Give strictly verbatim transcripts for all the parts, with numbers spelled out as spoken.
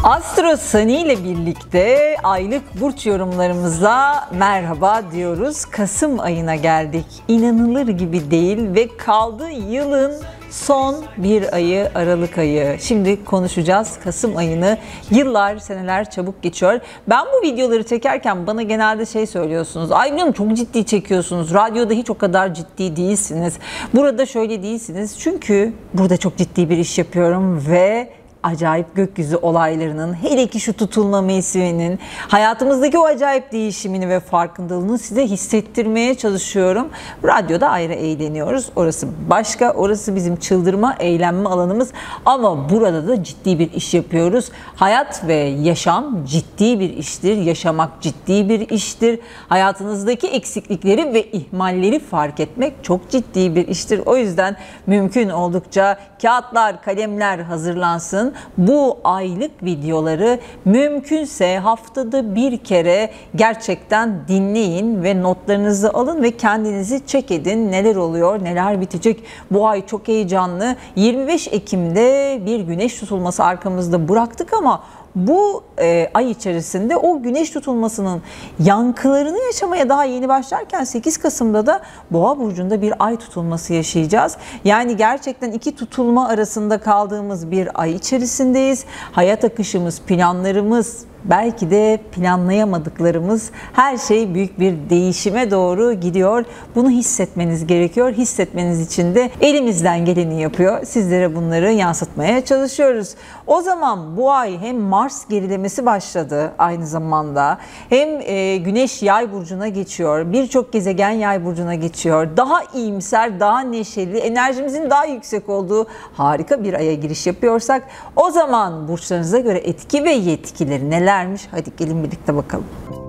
Astro Sani ile birlikte aylık burç yorumlarımıza merhaba diyoruz. Kasım ayına geldik. İnanılır gibi değil ve kaldı yılın son bir ayı, Aralık ayı. Şimdi konuşacağız Kasım ayını. Yıllar, seneler çabuk geçiyor. Ben bu videoları çekerken bana genelde şey söylüyorsunuz. Ay bilmiyorum, çok ciddi çekiyorsunuz. Radyoda hiç o kadar ciddi değilsiniz. Burada şöyle değilsiniz. Çünkü burada çok ciddi bir iş yapıyorum ve acayip gökyüzü olaylarının, hele ki şu tutulma mevsiminin, hayatımızdaki o acayip değişimini ve farkındalığını size hissettirmeye çalışıyorum. Radyoda ayrı eğleniyoruz. Orası başka, orası bizim çıldırma, eğlenme alanımız. Ama burada da ciddi bir iş yapıyoruz. Hayat ve yaşam ciddi bir iştir. Yaşamak ciddi bir iştir. Hayatınızdaki eksiklikleri ve ihmalleri fark etmek çok ciddi bir iştir. O yüzden mümkün oldukça kağıtlar, kalemler hazırlansın. Bu aylık videoları mümkünse haftada bir kere gerçekten dinleyin ve notlarınızı alın ve kendinizi check edin. Neler oluyor, neler bitecek? Bu ay çok heyecanlı. yirmi beş Ekim'de bir güneş tutulması arkamızda bıraktık ama bu e, ay içerisinde o güneş tutulmasının yankılarını yaşamaya daha yeni başlarken sekiz Kasım'da da Boğa burcunda bir ay tutulması yaşayacağız. Yani gerçekten iki tutulma arasında kaldığımız bir ay içerisindeyiz. Hayat akışımız, planlarımız, belki de planlayamadıklarımız, her şey büyük bir değişime doğru gidiyor. Bunu hissetmeniz gerekiyor. Hissetmeniz için de elimizden geleni yapıyor. Sizlere bunları yansıtmaya çalışıyoruz. O zaman bu ay hem Mars gerilemesi başladı aynı zamanda, hem e, Güneş Yay burcuna geçiyor. Birçok gezegen Yay burcuna geçiyor. Daha iyimser, daha neşeli, enerjimizin daha yüksek olduğu harika bir aya giriş yapıyorsak, o zaman burçlarınıza göre etki ve yetkileri neler? Hadi gelin birlikte bakalım.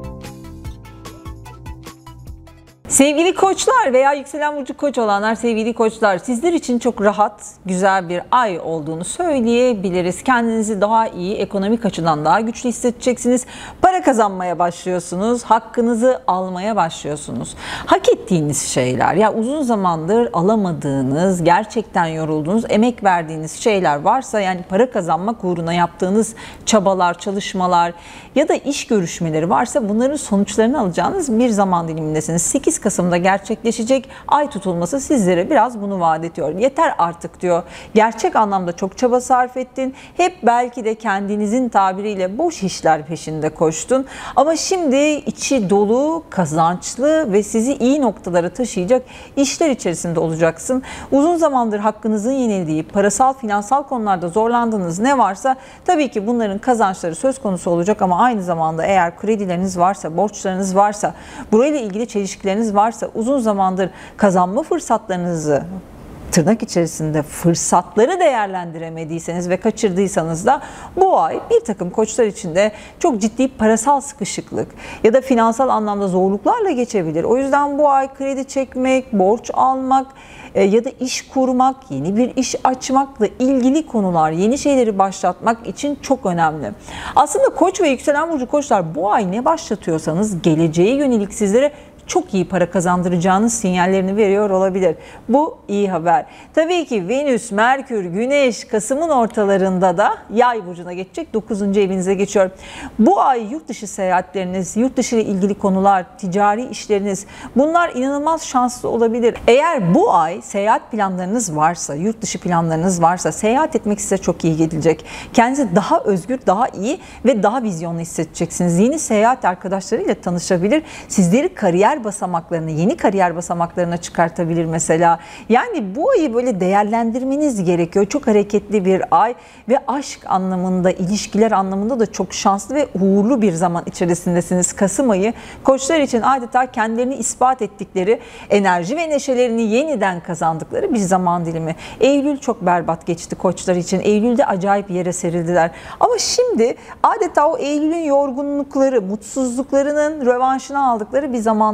Sevgili koçlar veya yükselen burcu koç olanlar, sevgili koçlar, sizler için çok rahat, güzel bir ay olduğunu söyleyebiliriz. Kendinizi daha iyi, ekonomik açıdan daha güçlü hissedeceksiniz. Para kazanmaya başlıyorsunuz, hakkınızı almaya başlıyorsunuz. Hak ettiğiniz şeyler, ya uzun zamandır alamadığınız, gerçekten yorulduğunuz, emek verdiğiniz şeyler varsa, yani para kazanmak uğruna yaptığınız çabalar, çalışmalar ya da iş görüşmeleri varsa, bunların sonuçlarını alacağınız bir zaman dilimindesiniz. sekiz Kasım'da gerçekleşecek ay tutulması sizlere biraz bunu vaat ediyor. Yeter artık diyor. Gerçek anlamda çok çaba sarf ettin. Hep belki de kendinizin tabiriyle boş işler peşinde koştun. Ama şimdi içi dolu, kazançlı ve sizi iyi noktalara taşıyacak işler içerisinde olacaksın. Uzun zamandır hakkınızın yenildiği, parasal, finansal konularda zorlandığınız ne varsa tabii ki bunların kazançları söz konusu olacak ama aynı zamanda eğer kredileriniz varsa, borçlarınız varsa, burayla ilgili çelişkileriniz varsa, uzun zamandır kazanma fırsatlarınızı, tırnak içerisinde fırsatları değerlendiremediyseniz ve kaçırdıysanız da bu ay bir takım koçlar için de çok ciddi parasal sıkışıklık ya da finansal anlamda zorluklarla geçebilir. O yüzden bu ay kredi çekmek, borç almak ya da iş kurmak, yeni bir iş açmakla ilgili konular, yeni şeyleri başlatmak için çok önemli. Aslında koç ve yükselen burcu koçlar, bu ay ne başlatıyorsanız geleceğe yönelik sizlere çok iyi para kazandıracağınız sinyallerini veriyor olabilir. Bu iyi haber. Tabii ki Venüs, Merkür, Güneş Kasım'ın ortalarında da Yay burcuna geçecek. dokuzuncu evinize geçiyor. Bu ay yurt dışı seyahatleriniz, yurt dışı ile ilgili konular, ticari işleriniz, bunlar inanılmaz şanslı olabilir. Eğer bu ay seyahat planlarınız varsa, yurt dışı planlarınız varsa, seyahat etmek size çok iyi gelecek. Kendinizi daha özgür, daha iyi ve daha vizyonlu hissedeceksiniz. Yeni seyahat arkadaşlarıyla tanışabilir. Sizleri kariyer basamaklarına, yeni kariyer basamaklarına çıkartabilir mesela. Yani bu ayı böyle değerlendirmeniz gerekiyor. Çok hareketli bir ay ve aşk anlamında, ilişkiler anlamında da çok şanslı ve uğurlu bir zaman içerisindesiniz. Kasım ayı koçlar için adeta kendilerini ispat ettikleri, enerji ve neşelerini yeniden kazandıkları bir zaman dilimi. Eylül çok berbat geçti koçlar için. Eylül'de acayip yere serildiler. Ama şimdi adeta o Eylül'ün yorgunlukları, mutsuzluklarının rövanşını aldıkları bir zamanda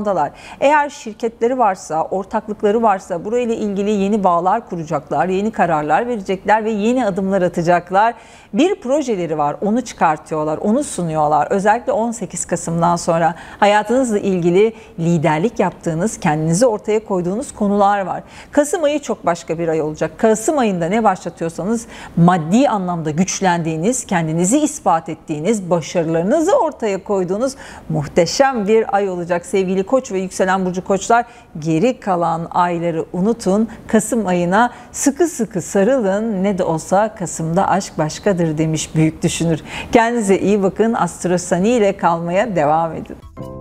aşamadalar. Eğer şirketleri varsa, ortaklıkları varsa burayla ilgili yeni bağlar kuracaklar, yeni kararlar verecekler ve yeni adımlar atacaklar. Bir projeleri var, onu çıkartıyorlar, onu sunuyorlar. Özellikle on sekiz Kasım'dan sonra hayatınızla ilgili liderlik yaptığınız, kendinizi ortaya koyduğunuz konular var. Kasım ayı çok başka bir ay olacak. Kasım ayında ne başlatıyorsanız maddi anlamda güçlendiğiniz, kendinizi ispat ettiğiniz, başarılarınızı ortaya koyduğunuz muhteşem bir ay olacak. Sevgili Koç ve yükselen burcu Koçlar, geri kalan ayları unutun. Kasım ayına sıkı sıkı sarılın. Ne de olsa Kasım'da aşk başkadır demiş büyük düşünür. Kendinize iyi bakın. Astro Sani ile kalmaya devam edin.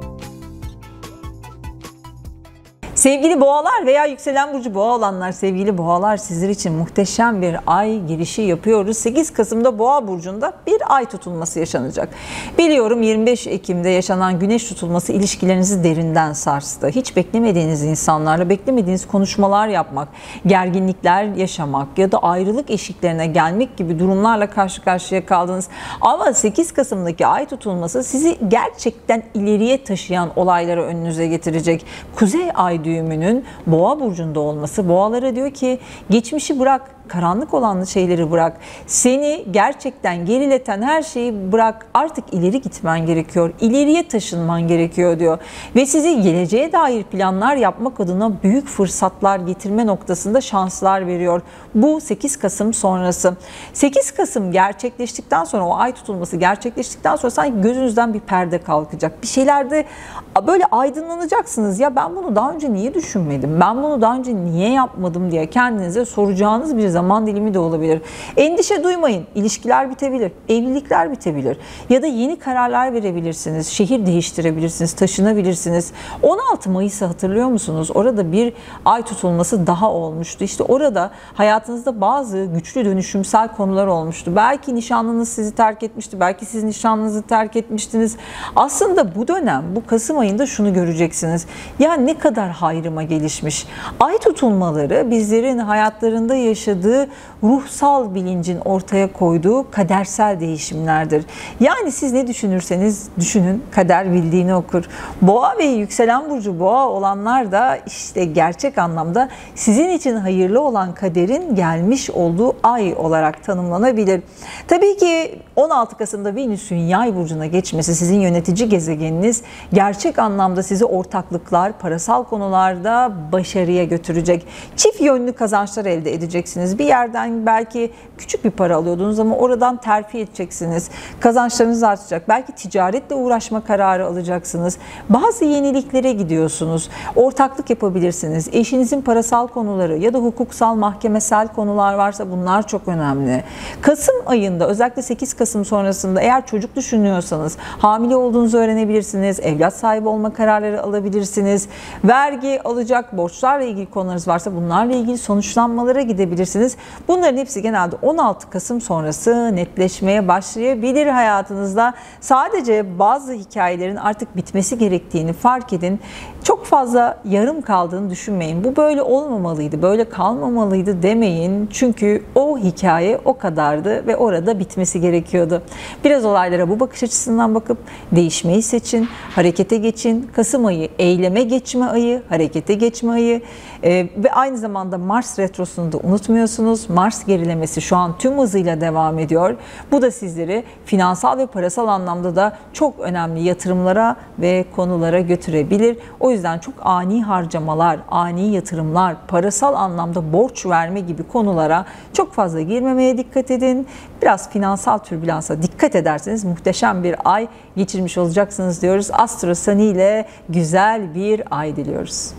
Sevgili boğalar veya yükselen burcu boğa olanlar, sevgili boğalar, sizler için muhteşem bir ay girişi yapıyoruz. sekiz Kasım'da boğa burcunda bir ay tutulması yaşanacak. Biliyorum yirmi beş Ekim'de yaşanan güneş tutulması ilişkilerinizi derinden sarstı. Hiç beklemediğiniz insanlarla beklemediğiniz konuşmalar yapmak, gerginlikler yaşamak ya da ayrılık eşiklerine gelmek gibi durumlarla karşı karşıya kaldınız. Ama sekiz Kasım'daki ay tutulması sizi gerçekten ileriye taşıyan olayları önünüze getirecek. Kuzey ay düğümünün boğa burcunda olması boğalara diyor ki geçmişi bırak, karanlık olan şeyleri bırak. Seni gerçekten gerileten her şeyi bırak. Artık ileri gitmen gerekiyor. İleriye taşınman gerekiyor diyor. Ve sizi geleceğe dair planlar yapmak adına büyük fırsatlar getirme noktasında şanslar veriyor. Bu sekiz Kasım sonrası. sekiz Kasım gerçekleştikten sonra, o ay tutulması gerçekleştikten sonra sanki gözünüzden bir perde kalkacak. Bir şeylerde böyle aydınlanacaksınız. Ya ben bunu daha önce niye düşünmedim? Ben bunu daha önce niye yapmadım diye kendinize soracağınız bir zaman dilimi de olabilir. Endişe duymayın. İlişkiler bitebilir. Evlilikler bitebilir. Ya da yeni kararlar verebilirsiniz. Şehir değiştirebilirsiniz. Taşınabilirsiniz. on altı Mayıs'ı hatırlıyor musunuz? Orada bir ay tutulması daha olmuştu. İşte orada hayatınızda bazı güçlü dönüşümsel konular olmuştu. Belki nişanlınız sizi terk etmişti. Belki siz nişanlınızı terk etmiştiniz. Aslında bu dönem, bu Kasım ayında şunu göreceksiniz. Ya ne kadar hayrıma gelişmiş. Ay tutulmaları bizlerin hayatlarında yaşadığı ruhsal bilincin ortaya koyduğu kadersel değişimlerdir. Yani siz ne düşünürseniz düşünün, kader bildiğini okur. Boğa ve yükselen burcu boğa olanlar da işte gerçek anlamda sizin için hayırlı olan kaderin gelmiş olduğu ay olarak tanımlanabilir. Tabii ki on altı Kasım'da Venüs'ün Yay burcuna geçmesi, sizin yönetici gezegeniniz, gerçek anlamda sizi ortaklıklar, parasal konularda başarıya götürecek. Çift yönlü kazançlar elde edeceksiniz. Bir yerden belki küçük bir para alıyordunuz ama oradan terfi edeceksiniz. Kazançlarınız artacak. Belki ticaretle uğraşma kararı alacaksınız. Bazı yeniliklere gidiyorsunuz. Ortaklık yapabilirsiniz. Eşinizin parasal konuları ya da hukuksal, mahkemesel konular varsa bunlar çok önemli. Kasım ayında, özellikle sekiz Kasım sonrasında eğer çocuk düşünüyorsanız hamile olduğunuzu öğrenebilirsiniz. Evlat sahibi olma kararları alabilirsiniz. Vergi alacak, borçlarla ilgili konularınız varsa bunlarla ilgili sonuçlanmalara gidebilirsiniz. Bunların hepsi genelde on altı Kasım sonrası netleşmeye başlayabilir hayatınızda. Sadece bazı hikayelerin artık bitmesi gerektiğini fark edin. Çok fazla yarım kaldığını düşünmeyin. Bu böyle olmamalıydı, böyle kalmamalıydı demeyin. Çünkü o hikaye o kadardı ve orada bitmesi gerekiyordu. Biraz olaylara bu bakış açısından bakıp değişmeyi seçin, harekete geçin. Kasım ayı eyleme geçme ayı, harekete geçme ayı ee, ve aynı zamanda Mars retrosunu da unutmuyorsunuz. Mars gerilemesi şu an tüm hızıyla devam ediyor. Bu da sizleri finansal ve parasal anlamda da çok önemli yatırımlara ve konulara götürebilir. O yüzden çok ani harcamalar, ani yatırımlar, parasal anlamda borç verme gibi konulara çok fazla girmemeye dikkat edin. Biraz finansal türbülansa dikkat ederseniz muhteşem bir ay geçirmiş olacaksınız diyoruz. Astro Sani ile güzel bir ay diliyoruz.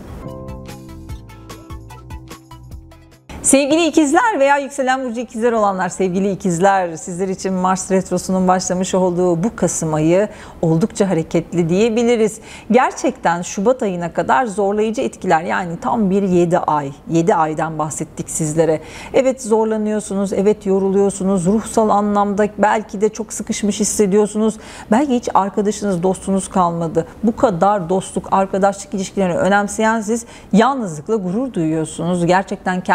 Sevgili ikizler veya yükselen burcu ikizler olanlar, sevgili ikizler, sizler için Mars retrosunun başlamış olduğu bu Kasım ayı oldukça hareketli diyebiliriz. Gerçekten Şubat ayına kadar zorlayıcı etkiler, yani tam bir yedi ay, yedi aydan bahsettik sizlere. Evet zorlanıyorsunuz, evet yoruluyorsunuz, ruhsal anlamda belki de çok sıkışmış hissediyorsunuz. Belki hiç arkadaşınız, dostunuz kalmadı. Bu kadar dostluk, arkadaşlık ilişkilerini önemseyen siz yalnızlıkla gurur duyuyorsunuz. Gerçekten kendinizi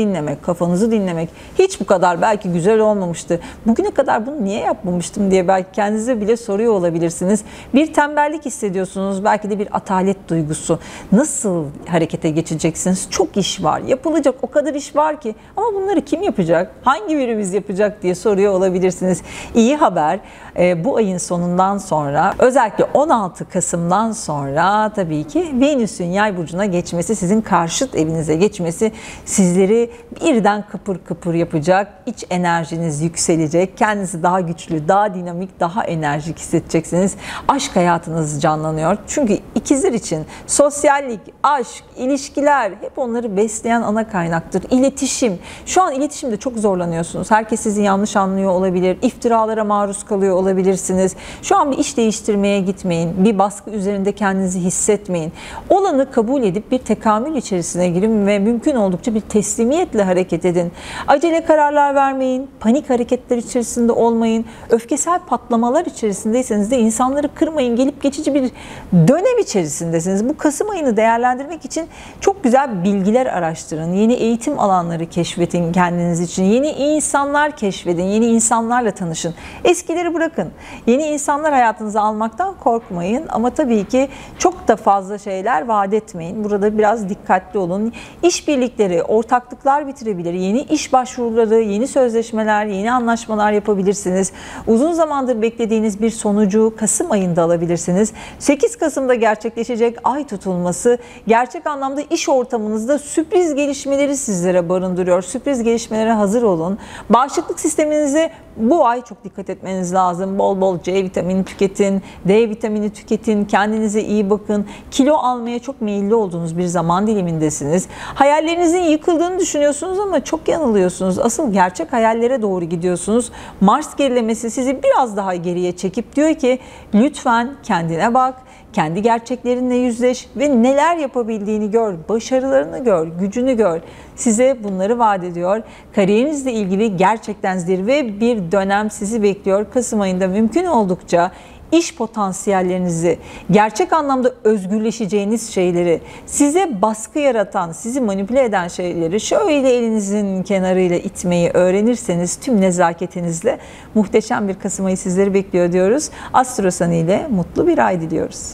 dinlemek, kafanızı dinlemek hiç bu kadar belki güzel olmamıştı. Bugüne kadar bunu niye yapmamıştım diye belki kendinize bile soruyor olabilirsiniz. Bir tembellik hissediyorsunuz, belki de bir atalet duygusu. Nasıl harekete geçeceksiniz? Çok iş var, yapılacak o kadar iş var ki, ama bunları kim yapacak? Hangi birimiz yapacak diye soruyor olabilirsiniz. İyi haber, bu ayın sonundan sonra, özellikle on altı Kasım'dan sonra tabii ki Venüs'ün Yay burcuna geçmesi, sizin karşıt evinize geçmesi sizleri birden kıpır kıpır yapacak. İç enerjiniz yükselecek. Kendinizi daha güçlü, daha dinamik, daha enerjik hissedeceksiniz. Aşk hayatınız canlanıyor. Çünkü ikizler için sosyallik, aşk, ilişkiler hep onları besleyen ana kaynaktır. İletişim. Şu an iletişimde çok zorlanıyorsunuz. Herkes sizi yanlış anlıyor olabilir. İftiralara maruz kalıyor olabilirsiniz. Şu an bir iş değiştirmeye gitmeyin. Bir baskı üzerinde kendinizi hissetmeyin. Olanı kabul edip bir tekamül içerisine girin ve mümkün oldukça bir teslimiyetle hareket edin. Acele kararlar vermeyin. Panik hareketler içerisinde olmayın. Öfkesel patlamalar içerisindeyseniz de insanları kırmayın. Gelip geçici bir dönem içerisindesiniz. Bu Kasım ayını değerlendirmek için çok güzel bilgiler araştırın. Yeni eğitim alanları keşfedin kendiniz için. Yeni insanlar keşfedin. Yeni insanlarla tanışın. Eskileri bırakın. Yeni insanlar hayatınıza almaktan korkmayın. Ama tabii ki çok da fazla şeyler vaat etmeyin. Burada biraz dikkatli olun. İşbirlikleri, ortaklıklar bitirebilir. Yeni iş başvuruları, yeni sözleşmeler, yeni anlaşmalar yapabilirsiniz. Uzun zamandır beklediğiniz bir sonucu Kasım ayında alabilirsiniz. sekiz Kasım'da gerçekleşecek ay tutulması gerçek anlamda iş ortamınızda sürpriz gelişmeleri sizlere barındırıyor. Sürpriz gelişmelere hazır olun. Bağışıklık sisteminize bu ay çok dikkat etmeniz lazım. Bol bol C vitamini tüketin, D vitamini tüketin, kendinize iyi bakın. Kilo almaya çok meyilli olduğunuz bir zaman dilimindesiniz. Hayallerinizin yıkıldığını düşünüyorsunuz ama çok yanılıyorsunuz. Asıl gerçek hayallere doğru gidiyorsunuz. Mars gerilemesi sizi biraz daha geriye çekip diyor ki lütfen kendine bak. Kendi gerçeklerinle yüzleş ve neler yapabildiğini gör, başarılarını gör, gücünü gör. Size bunları vaat ediyor. Kariyerinizle ilgili gerçekten zirve bir dönem sizi bekliyor. Kasım ayında mümkün oldukça iş potansiyellerinizi, gerçek anlamda özgürleşeceğiniz şeyleri, size baskı yaratan, sizi manipüle eden şeyleri şöyle elinizin kenarıyla itmeyi öğrenirseniz tüm nezaketinizle muhteşem bir Kasım ayı sizleri bekliyor diyoruz. Astrosani ile mutlu bir ay diliyoruz.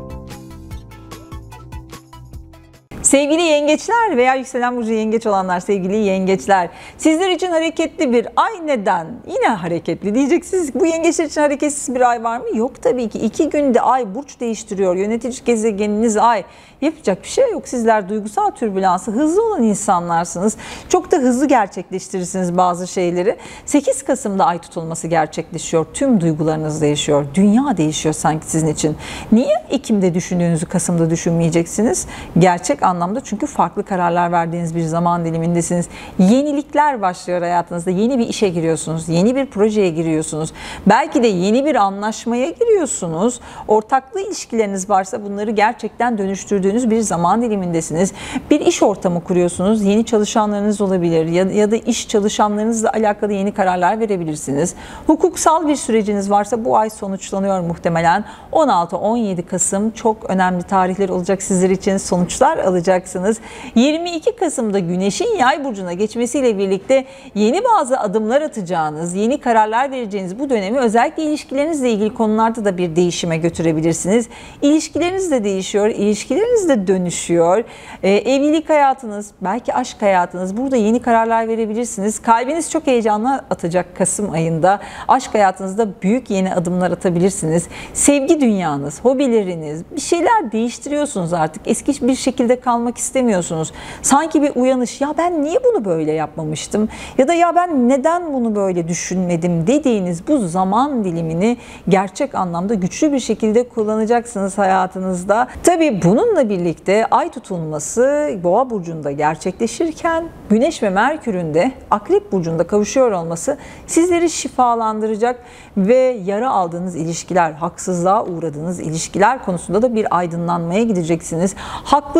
Sevgili yengeçler veya yükselen burcu yengeç olanlar, sevgili yengeçler, sizler için hareketli bir ay. Neden? Yine hareketli diyeceksiniz. Bu yengeçler için hareketsiz bir ay var mı? Yok tabii ki. İki günde ay burç değiştiriyor. Yönetici gezegeniniz ay. Yapacak bir şey yok. Sizler duygusal türbülansı hızlı olan insanlarsınız. Çok da hızlı gerçekleştirirsiniz bazı şeyleri. sekiz Kasım'da ay tutulması gerçekleşiyor. Tüm duygularınız değişiyor. Dünya değişiyor sanki sizin için. Niye Ekim'de düşündüğünüzü Kasım'da düşünmeyeceksiniz? Gerçek anlamda çünkü farklı kararlar verdiğiniz bir zaman dilimindesiniz. Yenilikler başlıyor hayatınızda. Yeni bir işe giriyorsunuz. Yeni bir projeye giriyorsunuz. Belki de yeni bir anlaşmaya giriyorsunuz. Ortaklı ilişkileriniz varsa bunları gerçekten dönüştürdüğünüz bir zaman dilimindesiniz. Bir iş ortamı kuruyorsunuz. Yeni çalışanlarınız olabilir ya, ya da iş çalışanlarınızla alakalı yeni kararlar verebilirsiniz. Hukuksal bir süreciniz varsa bu ay sonuçlanıyor muhtemelen. on altı on yedi Kasım çok önemli tarihler olacak sizler için. Sonuçlar alacaksınız. yirmi iki Kasım'da Güneş'in Yay burcuna geçmesiyle birlikte yeni bazı adımlar atacağınız, yeni kararlar vereceğiniz bu dönemi özellikle ilişkilerinizle ilgili konularda da bir değişime götürebilirsiniz. İlişkileriniz de değişiyor, ilişkileriniz de dönüşüyor. Ee, evlilik hayatınız, belki aşk hayatınız, burada yeni kararlar verebilirsiniz. Kalbiniz çok heyecanlı atacak Kasım ayında. Aşk hayatınızda büyük yeni adımlar atabilirsiniz. Sevgi dünyanız, hobileriniz, bir şeyler değiştiriyorsunuz artık. Eski bir şekilde kalmak istemiyorsunuz. Sanki bir uyanış, ya ben niye bunu böyle yapmamıştım? Ya da ya ben neden bunu böyle düşünmedim dediğiniz bu zaman dilimini gerçek anlamda güçlü bir şekilde kullanacaksınız hayatınızda. Tabii bununla birlikte ay tutulması Boğa burcunda gerçekleşirken Güneş ve Merkür'ün de Akrep burcunda kavuşuyor olması sizleri şifalandıracak ve yara aldığınız ilişkiler, haksızlığa uğradığınız ilişkiler konusunda da bir aydınlanmaya gideceksiniz. Haklılığınızın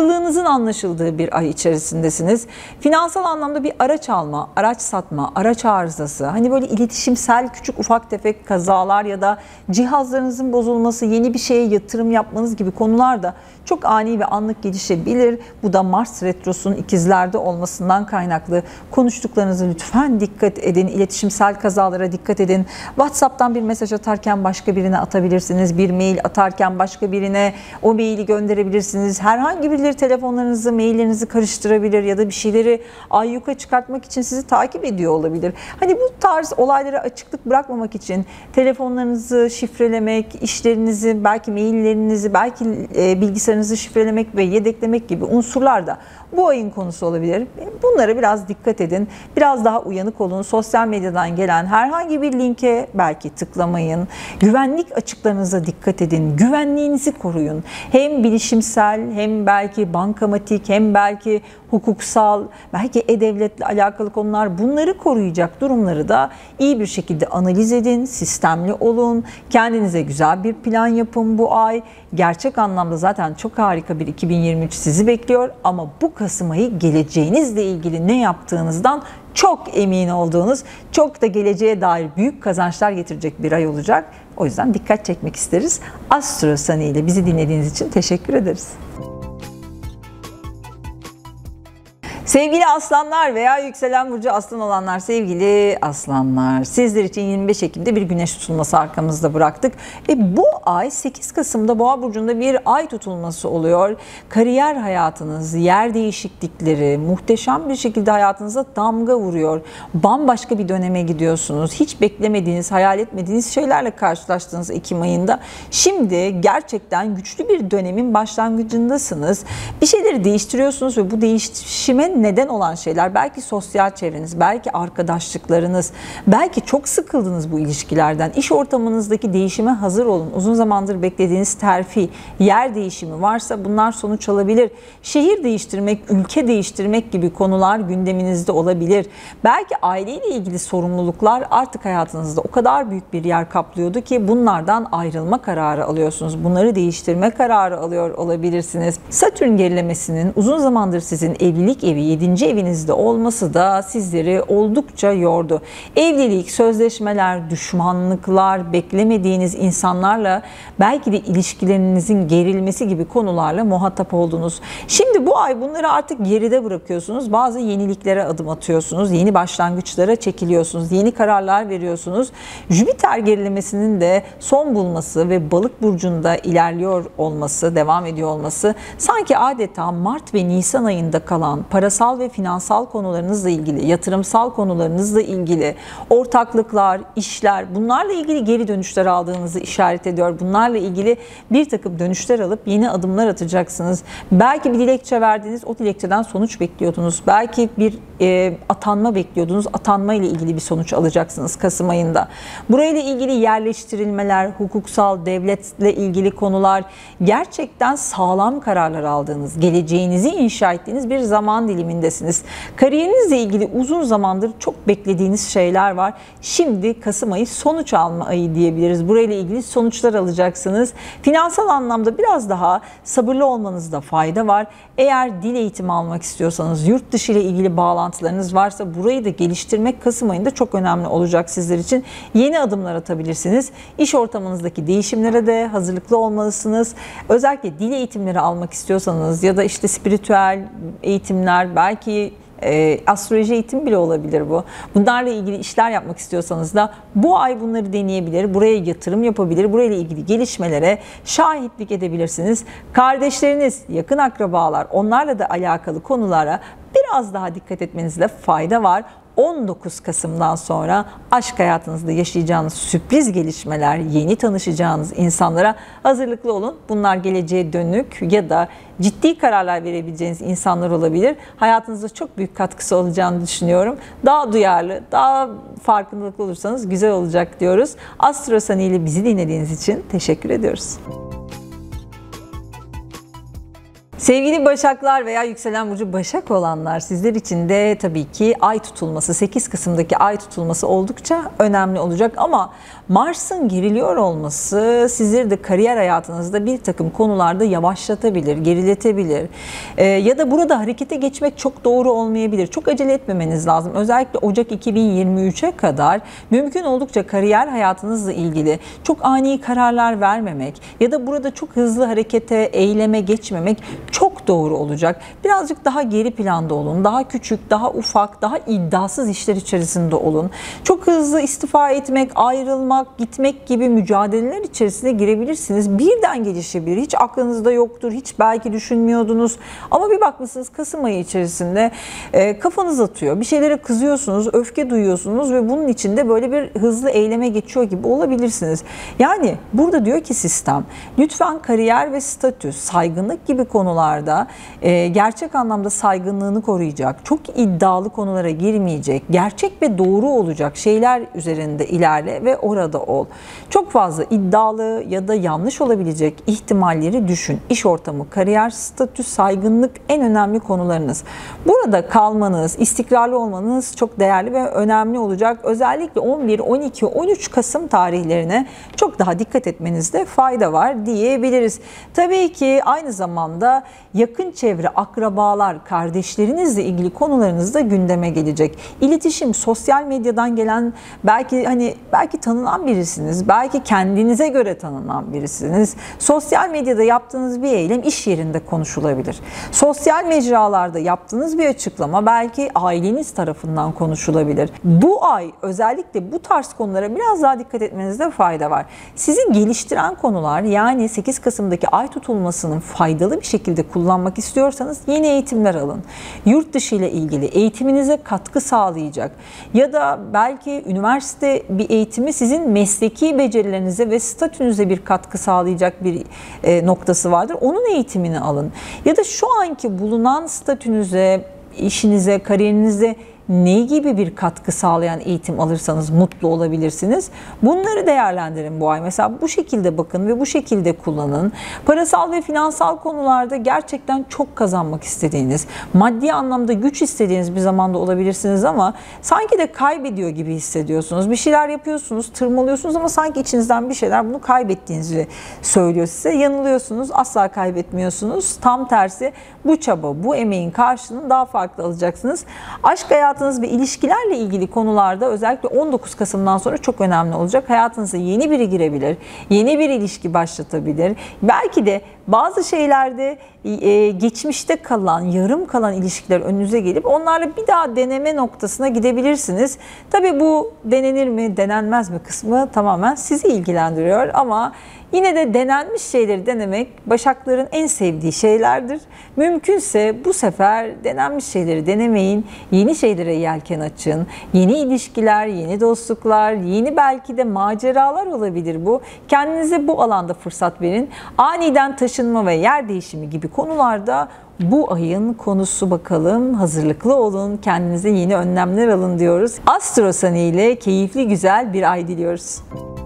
anlaşıldığı bir ay içerisindesiniz. Finansal anlamda bir araç alma, araç satma, araç arızası, hani böyle iletişimsel küçük ufak tefek kazalar ya da cihazlarınızın bozulması, yeni bir şeye yatırım yapmanız gibi konular da çok ani ve anlık gelişebilir. Bu da Mars Retrosu'nun ikizlerde olmasından kaynaklı. Konuştuklarınızı lütfen dikkat edin. İletişimsel kazalara dikkat edin. WhatsApp'tan bir mesaj atarken başka birine atabilirsiniz. Bir mail atarken başka birine o maili gönderebilirsiniz. Herhangi birileri telefonlarınızı, maillerinizi karıştırabilir ya da bir şeyleri ayyuka çıkartmak için sizi takip ediyor olabilir. Hani bu tarz olaylara açıklık bırakmamak için telefonlarınızı şifrelemek, işlerinizi, belki maillerinizi, belki bilgisayarınızı şifrelemek ve yedeklemek gibi unsurlar da bu ayın konusu olabilir. Bunlara biraz dikkat edin. Biraz daha uyanık olun. Sosyal medyadan gelen herhangi bir linke belki tıklamayın. Güvenlik açıklarınıza dikkat edin. Güvenliğinizi koruyun. Hem bilişimsel, hem belki bankamatik, hem belki hukuksal, belki e-devletle alakalı konular, bunları koruyacak durumları da iyi bir şekilde analiz edin. Sistemli olun. Kendinize güzel bir plan yapın bu ay. Gerçek anlamda zaten çok harika bir iki bin yirmi üç sizi bekliyor ama bu Kasım ayı geleceğinizle ilgili ne yaptığınızdan çok emin olduğunuz, çok da geleceğe dair büyük kazançlar getirecek bir ay olacak. O yüzden dikkat çekmek isteriz. Astro Sani ile bizi dinlediğiniz için teşekkür ederiz. Sevgili aslanlar veya yükselen burcu aslan olanlar, sevgili aslanlar, sizler için yirmi beş Ekim'de bir güneş tutulması arkamızda bıraktık. E bu ay sekiz Kasım'da Boğa burcunda bir ay tutulması oluyor. Kariyer hayatınız, yer değişiklikleri muhteşem bir şekilde hayatınıza damga vuruyor. Bambaşka bir döneme gidiyorsunuz. Hiç beklemediğiniz, hayal etmediğiniz şeylerle karşılaştığınız Ekim ayında. Şimdi gerçekten güçlü bir dönemin başlangıcındasınız. Bir şeyleri değiştiriyorsunuz ve bu değişime neden olan şeyler belki sosyal çevreniz, belki arkadaşlıklarınız, belki çok sıkıldınız bu ilişkilerden. İş ortamınızdaki değişime hazır olun. Uzun zamandır beklediğiniz terfi, yer değişimi varsa bunlar sonuç alabilir. Şehir değiştirmek, ülke değiştirmek gibi konular gündeminizde olabilir. Belki aileyle ilgili sorumluluklar artık hayatınızda o kadar büyük bir yer kaplıyordu ki bunlardan ayrılma kararı alıyorsunuz. Bunları değiştirme kararı alıyor olabilirsiniz. Satürn gerilemesinin uzun zamandır sizin evlilik evi, yedinci evinizde olması da sizleri oldukça yordu. Evlilik, sözleşmeler, düşmanlıklar, beklemediğiniz insanlarla belki de ilişkilerinizin gerilmesi gibi konularla muhatap oldunuz. Şimdi bu ay bunları artık geride bırakıyorsunuz. Bazı yeniliklere adım atıyorsunuz. Yeni başlangıçlara çekiliyorsunuz. Yeni kararlar veriyorsunuz. Jüpiter gerilemesinin de son bulması ve Balık burcunda ilerliyor olması, devam ediyor olması sanki adeta Mart ve Nisan ayında kalan parasal ve finansal konularınızla ilgili, yatırımsal konularınızla ilgili, ortaklıklar, işler, bunlarla ilgili geri dönüşler aldığınızı işaret ediyor. Bunlarla ilgili bir takım dönüşler alıp yeni adımlar atacaksınız. Belki bir dilekçe verdiniz, o dilekçeden sonuç bekliyordunuz. Belki bir e, atanma bekliyordunuz, atanma ile ilgili bir sonuç alacaksınız Kasım ayında. Burayla ilgili yerleştirilmeler, hukuksal, devletle ilgili konular, gerçekten sağlam kararlar aldığınız, geleceğinizi inşa ettiğiniz bir zaman dilimindesiniz. Kariyerinizle ilgili uzun zamandır çok beklediğiniz şeyler var. Şimdi Kasım ayı sonuç alma ayı diyebiliriz. Burayla ilgili sonuçlar alacaksınız. Finansal anlamda biraz daha sabırlı olmanızda fayda var. Eğer dil eğitimi almak istiyorsanız, yurt dışı ile ilgili bağlantılarınız varsa burayı da geliştirmek Kasım ayında çok önemli olacak sizler için. Yeni adımlar atabilirsiniz. İş ortamınızdaki değişimlere de hazırlıklı olmalısınız. Özellikle dil eğitimleri almak istiyorsanız ya da işte spiritüel eğitimler, belki E, astroloji eğitim bile olabilir bu. Bunlarla ilgili işler yapmak istiyorsanız da bu ay bunları deneyebilir, buraya yatırım yapabilir, burayla ilgili gelişmelere şahitlik edebilirsiniz. Kardeşleriniz, yakın akrabalar, onlarla da alakalı konulara biraz daha dikkat etmenizde fayda var. on dokuz Kasım'dan sonra aşk hayatınızda yaşayacağınız sürpriz gelişmeler, yeni tanışacağınız insanlara hazırlıklı olun. Bunlar geleceğe dönük ya da ciddi kararlar verebileceğiniz insanlar olabilir. Hayatınızda çok büyük katkısı olacağını düşünüyorum. Daha duyarlı, daha farkındalıklı olursanız güzel olacak diyoruz. Astro Sani ile bizi dinlediğiniz için teşekkür ediyoruz. Sevgili Başaklar veya yükselen burcu Başak olanlar, sizler için de tabii ki ay tutulması, sekiz Kasım'daki ay tutulması oldukça önemli olacak ama Mars'ın geriliyor olması sizleri de kariyer hayatınızda bir takım konularda yavaşlatabilir, geriletebilir. Ee, ya da burada harekete geçmek çok doğru olmayabilir. Çok acele etmemeniz lazım. Özellikle Ocak iki bin yirmi üçe kadar mümkün oldukça kariyer hayatınızla ilgili çok ani kararlar vermemek ya da burada çok hızlı harekete, eyleme geçmemek çok doğru olacak. Birazcık daha geri planda olun. Daha küçük, daha ufak, daha iddiasız işler içerisinde olun. Çok hızlı istifa etmek, ayrılmak, gitmek gibi mücadeleler içerisine girebilirsiniz. Birden gelişebilir. Hiç aklınızda yoktur. Hiç belki düşünmüyordunuz. Ama bir bakmışsınız Kasım ayı içerisinde e, kafanız atıyor. Bir şeylere kızıyorsunuz, öfke duyuyorsunuz ve bunun içinde böyle bir hızlı eyleme geçiyor gibi olabilirsiniz. Yani burada diyor ki sistem, lütfen kariyer ve statü, saygınlık gibi konularda e, gerçek anlamda saygınlığını koruyacak, çok iddialı konulara girmeyecek, gerçek ve doğru olacak şeyler üzerinde ilerle ve orada ol. Çok fazla iddialı ya da yanlış olabilecek ihtimalleri düşün. İş ortamı, kariyer, statü, saygınlık en önemli konularınız. Burada kalmanız, istikrarlı olmanız çok değerli ve önemli olacak. Özellikle on bir, on iki, on üç Kasım tarihlerine çok daha dikkat etmenizde fayda var diyebiliriz. Tabii ki aynı zamanda yakın çevre, akrabalar, kardeşlerinizle ilgili konularınız da gündeme gelecek. İletişim, sosyal medyadan gelen, belki hani belki tanınan birisiniz, belki kendinize göre tanınan birisiniz. Sosyal medyada yaptığınız bir eylem iş yerinde konuşulabilir. Sosyal mecralarda yaptığınız bir açıklama belki aileniz tarafından konuşulabilir. Bu ay özellikle bu tarz konulara biraz daha dikkat etmenizde fayda var. Sizi geliştiren konular, yani sekiz Kasım'daki ay tutulmasının faydalı bir şekilde kullanmak istiyorsanız yeni eğitimler alın. Yurt dışı ile ilgili eğitiminize katkı sağlayacak ya da belki üniversite bir eğitimi sizin mesleki becerilerinize ve statünüze bir katkı sağlayacak bir e, noktası vardır. Onun eğitimini alın. Ya da şu anki bulunan statünüze, işinize, kariyerinize ne gibi bir katkı sağlayan eğitim alırsanız mutlu olabilirsiniz. Bunları değerlendirin bu ay. Mesela bu şekilde bakın ve bu şekilde kullanın. Parasal ve finansal konularda gerçekten çok kazanmak istediğiniz, maddi anlamda güç istediğiniz bir zamanda olabilirsiniz ama sanki de kaybediyor gibi hissediyorsunuz. Bir şeyler yapıyorsunuz, tırmalıyorsunuz ama sanki içinizden bir şeyler bunu kaybettiğinizi söylüyor size. Yanılıyorsunuz, asla kaybetmiyorsunuz. Tam tersi, bu çaba, bu emeğin karşılığını daha farklı alacaksınız. Aşk hayatı ve ilişkilerle ilgili konularda özellikle on dokuz Kasım'dan sonra çok önemli olacak. Hayatınıza yeni biri girebilir, yeni bir ilişki başlatabilir. Belki de bazı şeylerde e, geçmişte kalan, yarım kalan ilişkiler önünüze gelip onlarla bir daha deneme noktasına gidebilirsiniz. Tabii bu denenir mi, denenmez mi kısmı tamamen sizi ilgilendiriyor ama yine de denenmiş şeyleri denemek Başakların en sevdiği şeylerdir. Mümkünse bu sefer denenmiş şeyleri denemeyin, yeni şeylere yelken açın. Yeni ilişkiler, yeni dostluklar, yeni belki de maceralar olabilir bu. Kendinize bu alanda fırsat verin. Aniden taşınma ve yer değişimi gibi konularda bu ayın konusu bakalım. Hazırlıklı olun, kendinize yeni önlemler alın diyoruz. Astro Sani ile keyifli güzel bir ay diliyoruz.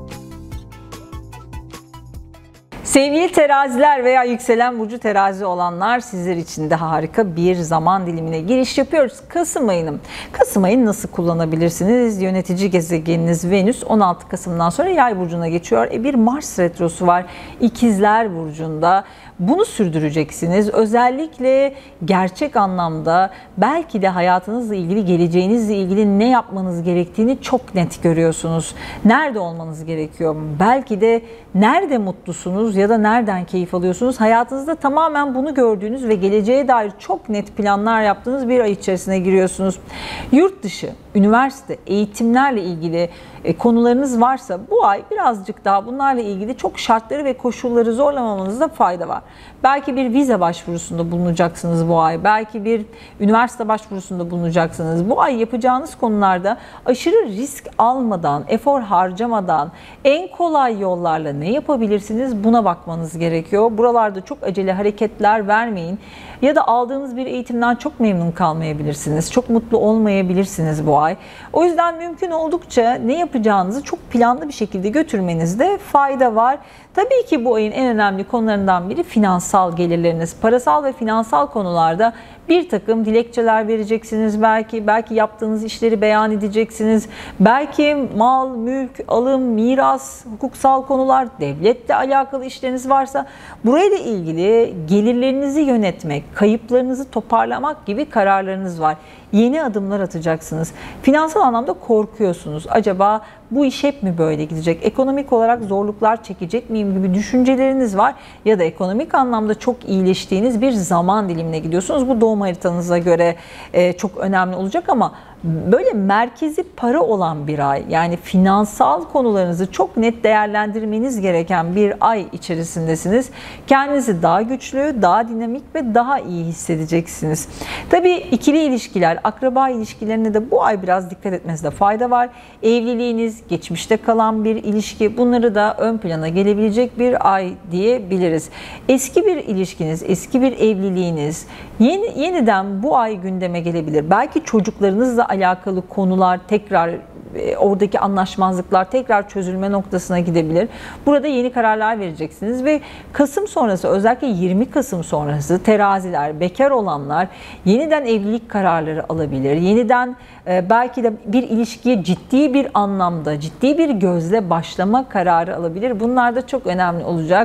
Sevgili teraziler veya yükselen burcu terazi olanlar, sizler için de harika bir zaman dilimine giriş yapıyoruz. Kasım ayını. Kasım ayını nasıl kullanabilirsiniz? Yönetici gezegeniniz Venüs on altı Kasım'dan sonra Yay burcuna geçiyor. E bir Mars retrosu var İkizler burcunda. Bunu sürdüreceksiniz. Özellikle gerçek anlamda belki de hayatınızla ilgili, geleceğinizle ilgili ne yapmanız gerektiğini çok net görüyorsunuz. Nerede olmanız gerekiyor? Belki de nerede mutlusunuz ya da nereden keyif alıyorsunuz? Hayatınızda tamamen bunu gördüğünüz ve geleceğe dair çok net planlar yaptığınız bir ay içerisine giriyorsunuz. Yurt dışı, üniversite, eğitimlerle ilgili e, konularınız varsa bu ay birazcık daha bunlarla ilgili çok şartları ve koşulları zorlamamanızda fayda var. Belki bir vize başvurusunda bulunacaksınız bu ay. Belki bir üniversite başvurusunda bulunacaksınız. Bu ay yapacağınız konularda aşırı risk almadan, efor harcamadan en kolay yollarla ne yapabilirsiniz buna bakmanız gerekiyor. Buralarda çok acele hareketler vermeyin. Ya da aldığınız bir eğitimden çok memnun kalmayabilirsiniz. Çok mutlu olmayabilirsiniz bu ay. O yüzden mümkün oldukça ne yapacağınızı çok planlı bir şekilde götürmenizde fayda var. Tabii ki bu ayın en önemli konularından biri finansal gelirleriniz. Parasal ve finansal konularda bir takım dilekçeler vereceksiniz belki. Belki yaptığınız işleri beyan edeceksiniz. Belki mal, mülk, alım, miras, hukuksal konular, devletle alakalı işleriniz varsa burayla ilgili gelirlerinizi yönetmek, kayıplarınızı toparlamak gibi kararlarınız var. Yeni adımlar atacaksınız. Finansal anlamda korkuyorsunuz. Acaba bu iş hep mi böyle gidecek? Ekonomik olarak zorluklar çekecek miyim gibi düşünceleriniz var. Ya da ekonomik anlamda çok iyileştiğiniz bir zaman dilimine gidiyorsunuz. Bu doğum haritanıza göre e, çok önemli olacak ama böyle merkezi para olan bir ay, yani finansal konularınızı çok net değerlendirmeniz gereken bir ay içerisindesiniz. Kendinizi daha güçlü, daha dinamik ve daha iyi hissedeceksiniz. Tabii ikili ilişkiler, akraba ilişkilerine de bu ay biraz dikkat etmenizde fayda var. Evliliğiniz, geçmişte kalan bir ilişki, bunları da ön plana gelebilecek bir ay diyebiliriz. Eski bir ilişkiniz, eski bir evliliğiniz yeni, yeniden bu ay gündeme gelebilir. Belki çocuklarınızla alakalı konular tekrar, oradaki anlaşmazlıklar tekrar çözülme noktasına gidebilir. Burada yeni kararlar vereceksiniz ve Kasım sonrası, özellikle yirmi Kasım sonrası teraziler, bekar olanlar yeniden evlilik kararları alabilir. Yeniden belki de bir ilişkiye ciddi bir anlamda, ciddi bir gözle başlama kararı alabilir. Bunlar da çok önemli olacak.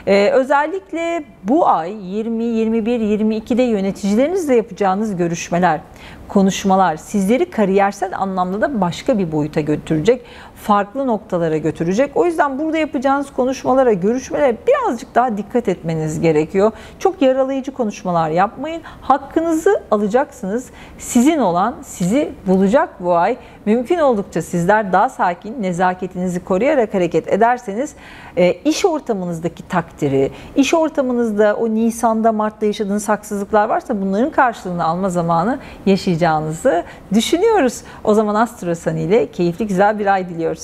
Özellikle bu ay yirmi, yirmi bir, yirmi ikide yöneticilerinizle yapacağınız görüşmeler, konuşmalar sizleri kariyersel anlamda da başka bir boyuta götürecek, farklı noktalara götürecek. O yüzden burada yapacağınız konuşmalara, görüşmelere birazcık daha dikkat etmeniz gerekiyor. Çok yaralayıcı konuşmalar yapmayın. Hakkınızı alacaksınız. Sizin olan sizi bulacak bu ay. Mümkün oldukça sizler daha sakin, nezaketinizi koruyarak hareket ederseniz e, iş ortamınızdaki takdiri, iş ortamınızda o Nisan'da, Mart'ta yaşadığınız haksızlıklar varsa bunların karşılığını alma zamanı yaşayacağınızı düşünüyoruz. O zaman Astro Sani ile keyifli güzel bir ay diliyoruz.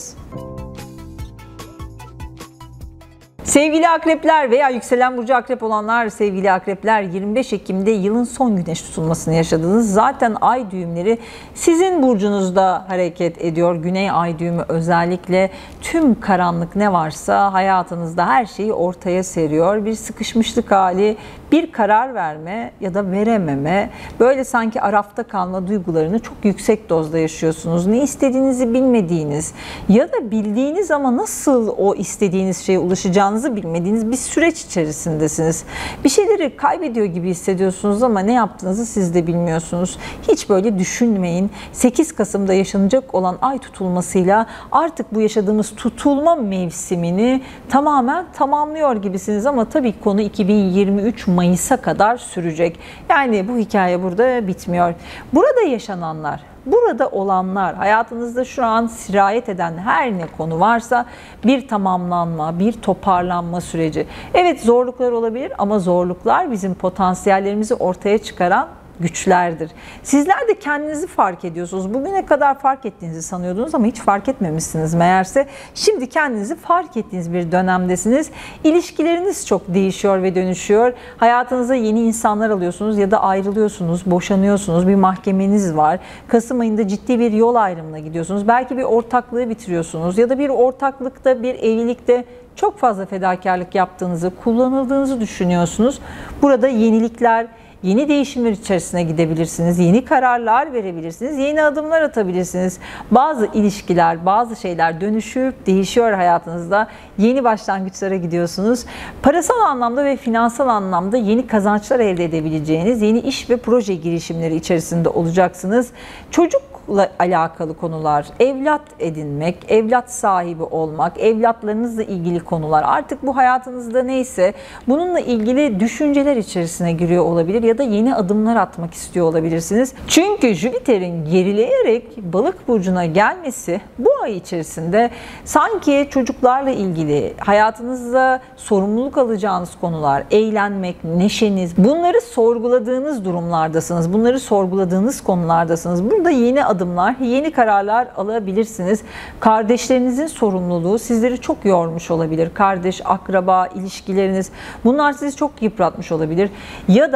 Sevgili akrepler veya yükselen burcu akrep olanlar, sevgili akrepler, yirmi beş Ekim'de yılın son güneş tutulmasını yaşadınız. Zaten ay düğümleri sizin burcunuzda hareket ediyor. Güney ay düğümü özellikle tüm karanlık ne varsa hayatınızda her şeyi ortaya seriyor. Bir sıkışmışlık hali, bir karar verme ya da verememe, böyle sanki arafta kalma duygularını çok yüksek dozda yaşıyorsunuz. Ne istediğinizi bilmediğiniz ya da bildiğiniz ama nasıl o istediğiniz şeye ulaşacağınızı bilmediğiniz bir süreç içerisindesiniz. Bir şeyleri kaybediyor gibi hissediyorsunuz ama ne yaptığınızı siz de bilmiyorsunuz. Hiç böyle düşünmeyin. sekiz Kasım'da yaşanacak olan ay tutulmasıyla artık bu yaşadığımız tutulma mevsimini tamamen tamamlıyor gibisiniz ama tabii konu iki bin yirmi üç Mayıs'a kadar sürecek. Yani bu hikaye burada bitmiyor. Burada yaşananlar, burada olanlar, hayatınızda şu an sirayet eden her ne konu varsa bir tamamlanma, bir toparlanma süreci. Evet, zorluklar olabilir ama zorluklar bizim potansiyellerimizi ortaya çıkaran güçlerdir. Sizler de kendinizi fark ediyorsunuz. Bugüne kadar fark ettiğinizi sanıyordunuz ama hiç fark etmemişsiniz meğerse. Şimdi kendinizi fark ettiğiniz bir dönemdesiniz. İlişkileriniz çok değişiyor ve dönüşüyor. Hayatınıza yeni insanlar alıyorsunuz ya da ayrılıyorsunuz, boşanıyorsunuz. Bir mahkemeniz var. Kasım ayında ciddi bir yol ayrımına gidiyorsunuz. Belki bir ortaklığı bitiriyorsunuz ya da bir ortaklıkta, bir evlilikte çok fazla fedakarlık yaptığınızı, kullanıldığınızı düşünüyorsunuz. Burada yenilikler, yeni değişimler içerisine gidebilirsiniz, yeni kararlar verebilirsiniz, yeni adımlar atabilirsiniz. Bazı ilişkiler, bazı şeyler dönüşüp değişiyor hayatınızda. Yeni başlangıçlara gidiyorsunuz. Parasal anlamda ve finansal anlamda yeni kazançlar elde edebileceğiniz yeni iş ve proje girişimleri içerisinde olacaksınız. Çocuk alakalı konular, evlat edinmek, evlat sahibi olmak, evlatlarınızla ilgili konular, artık bu hayatınızda neyse bununla ilgili düşünceler içerisine giriyor olabilir ya da yeni adımlar atmak istiyor olabilirsiniz. Çünkü Jüpiter'in gerileyerek Balık burcuna gelmesi bu ay içerisinde sanki çocuklarla ilgili hayatınızda sorumluluk alacağınız konular, eğlenmek, neşeniz, bunları sorguladığınız durumlardasınız. Bunları sorguladığınız konulardasınız. Burada yeni adımlar adımlar, yeni kararlar alabilirsiniz. Kardeşlerinizin sorumluluğu sizleri çok yormuş olabilir. Kardeş, akraba, ilişkileriniz, bunlar sizi çok yıpratmış olabilir. Ya da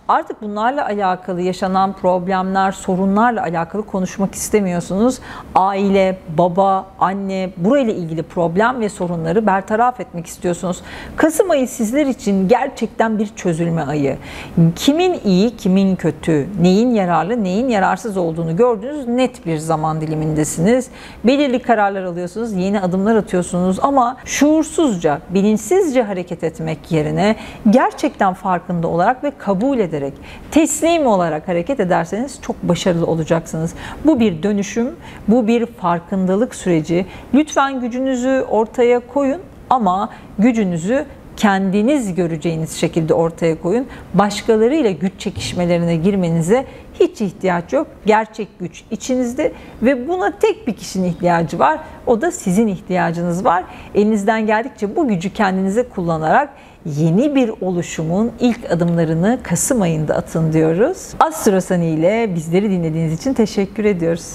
artık bunlarla alakalı yaşanan problemler, sorunlarla alakalı konuşmak istemiyorsunuz. Aile, baba, anne, burayla ilgili problem ve sorunları bertaraf etmek istiyorsunuz. Kasım ayı sizler için gerçekten bir çözülme ayı. Kimin iyi, kimin kötü, neyin yararlı, neyin yararsız olduğunu gördüğünüz net bir zaman dilimindesiniz. Belirli kararlar alıyorsunuz, yeni adımlar atıyorsunuz ama şuursuzca, bilinçsizce hareket etmek yerine gerçekten farkında olarak ve kabul ederek, teslim olarak hareket ederseniz çok başarılı olacaksınız. Bu bir dönüşüm, bu bir farkındalık süreci. Lütfen gücünüzü ortaya koyun ama gücünüzü kendiniz göreceğiniz şekilde ortaya koyun. Başkalarıyla güç çekişmelerine girmenize hiç ihtiyaç yok. Gerçek güç içinizde ve buna tek bir kişinin ihtiyacı var. O da sizin ihtiyacınız var. Elinizden geldikçe bu gücü kendinize kullanarak yeni bir oluşumun ilk adımlarını Kasım ayında atın diyoruz. Astrosani ile bizleri dinlediğiniz için teşekkür ediyoruz.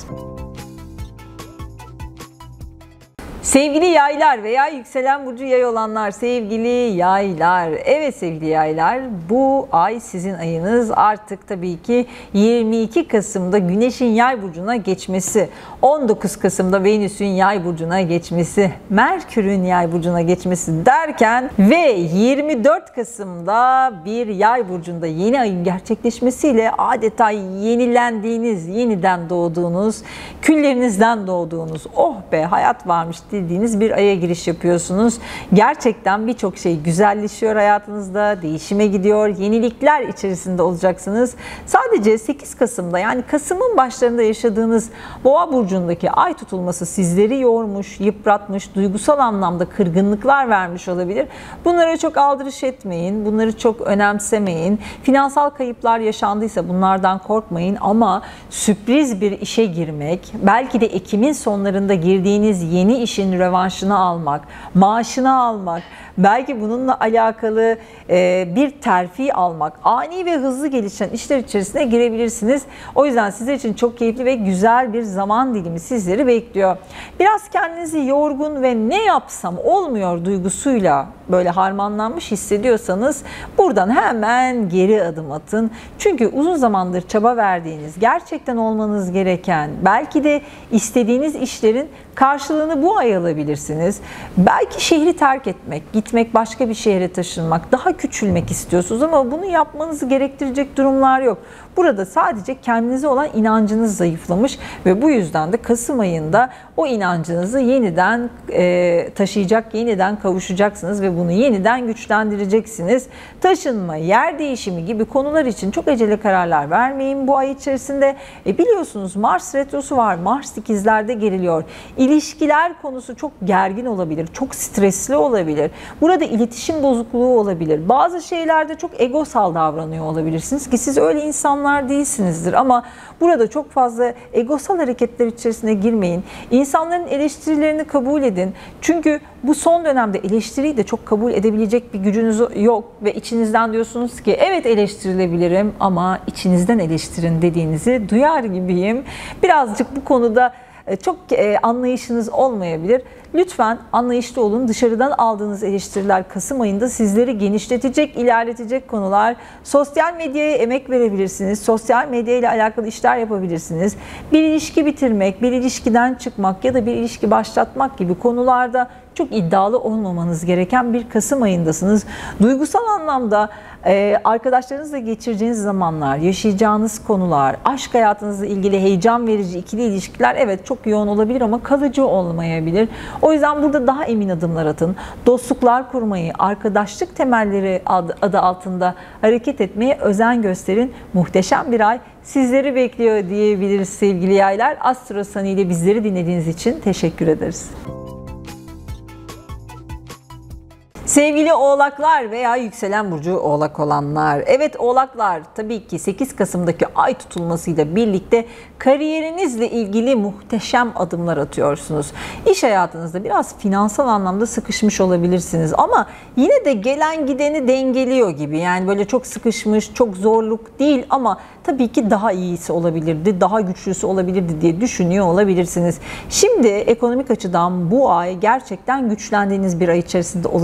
Sevgili yaylar veya yükselen burcu yay olanlar, sevgili yaylar. Evet sevgili yaylar, bu ay sizin ayınız. Artık tabii ki yirmi iki Kasım'da Güneş'in yay burcuna geçmesi, on dokuz Kasım'da Venüs'ün yay burcuna geçmesi, Merkür'ün yay burcuna geçmesi derken ve yirmi dört Kasım'da bir yay burcunda yeni ayın gerçekleşmesiyle adeta yenilendiğiniz, yeniden doğduğunuz, küllerinizden doğduğunuz, oh be hayat varmış dediğiniz bir aya giriş yapıyorsunuz. Gerçekten birçok şey güzelleşiyor hayatınızda, değişime gidiyor, yenilikler içerisinde olacaksınız. Sadece sekiz Kasım'da, yani Kasım'ın başlarında yaşadığınız Boğa burcundaki ay tutulması sizleri yormuş, yıpratmış, duygusal anlamda kırgınlıklar vermiş olabilir. Bunlara çok aldırış etmeyin, bunları çok önemsemeyin. Finansal kayıplar yaşandıysa bunlardan korkmayın ama sürpriz bir işe girmek, belki de Ekim'in sonlarında girdiğiniz yeni işin rövanşını almak, maaşını almak, belki bununla alakalı e, bir terfi almak, ani ve hızlı gelişen işler içerisine girebilirsiniz. O yüzden sizler için çok keyifli ve güzel bir zaman dilimi sizleri bekliyor. Biraz kendinizi yorgun ve ne yapsam olmuyor duygusuyla böyle harmanlanmış hissediyorsanız buradan hemen geri adım atın. Çünkü uzun zamandır çaba verdiğiniz, gerçekten olmanız gereken, belki de istediğiniz işlerin karşılığını bu ay alabilirsiniz. Belki şehri terk etmek, gitmek, başka bir şehre taşınmak, daha küçülmek istiyorsunuz ama bunu yapmanızı gerektirecek durumlar yok. Burada sadece kendinize olan inancınız zayıflamış ve bu yüzden de Kasım ayında o inancınızı yeniden e, taşıyacak, yeniden kavuşacaksınız ve bunu yeniden güçlendireceksiniz. Taşınma, yer değişimi gibi konular için çok acele kararlar vermeyin bu ay içerisinde. E, biliyorsunuz Mars retrosu var, Mars ikizlerde geriliyor. İlişkiler konusu çok gergin olabilir, çok stresli olabilir. Burada iletişim bozukluğu olabilir. Bazı şeylerde çok egosal davranıyor olabilirsiniz ki siz öyle insanlar değilsinizdir ama burada çok fazla egosal hareketler içerisine girmeyin. İnsanların eleştirilerini kabul edin. Çünkü bu son dönemde eleştiriyi de çok kabul edebilecek bir gücünüz yok ve içinizden diyorsunuz ki evet eleştirilebilirim ama içinizden eleştirin dediğinizi duyar gibiyim. Birazcık bu konuda çok anlayışınız olmayabilir. Lütfen anlayışlı olun. Dışarıdan aldığınız eleştiriler Kasım ayında sizleri genişletecek, ilerletecek konular. Sosyal medyaya emek verebilirsiniz. Sosyal medya ile alakalı işler yapabilirsiniz. Bir ilişki bitirmek, bir ilişkiden çıkmak ya da bir ilişki başlatmak gibi konularda çok iddialı olmamanız gereken bir Kasım ayındasınız. Duygusal anlamda e, arkadaşlarınızla geçireceğiniz zamanlar, yaşayacağınız konular, aşk hayatınızla ilgili heyecan verici ikili ilişkiler evet çok yoğun olabilir ama kalıcı olmayabilir. O yüzden burada daha emin adımlar atın. Dostluklar kurmayı, arkadaşlık temelleri adı, adı altında hareket etmeye özen gösterin. Muhteşem bir ay sizleri bekliyor diyebiliriz sevgili yaylar. Astrosani ile bizleri dinlediğiniz için teşekkür ederiz. Sevgili oğlaklar veya yükselen burcu oğlak olanlar. Evet oğlaklar, tabii ki sekiz Kasım'daki ay tutulmasıyla birlikte kariyerinizle ilgili muhteşem adımlar atıyorsunuz. İş hayatınızda biraz finansal anlamda sıkışmış olabilirsiniz ama yine de gelen gideni dengeliyor gibi. Yani böyle çok sıkışmış, çok zorluk değil ama tabii ki daha iyisi olabilirdi, daha güçlüsü olabilirdi diye düşünüyor olabilirsiniz. Şimdi ekonomik açıdan bu ay gerçekten güçlendiğiniz bir ay içerisinde olacaksınız.